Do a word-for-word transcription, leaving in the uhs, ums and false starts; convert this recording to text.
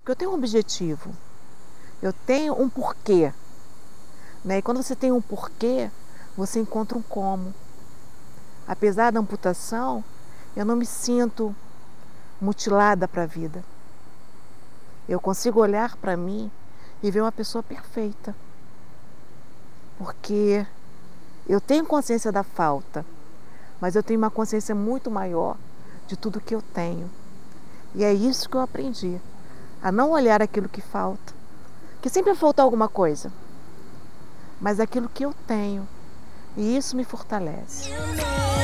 Porque eu tenho um objetivo, eu tenho um porquê, né? E quando você tem um porquê, você encontra um como. Apesar da amputação, eu não me sinto mutilada para a vida. Eu consigo olhar para mim e ver uma pessoa perfeita. Porque eu tenho consciência da falta, mas eu tenho uma consciência muito maior de tudo que eu tenho. E é isso que eu aprendi, a não olhar aquilo que falta, que sempre falta alguma coisa, mas aquilo que eu tenho. E isso me fortalece.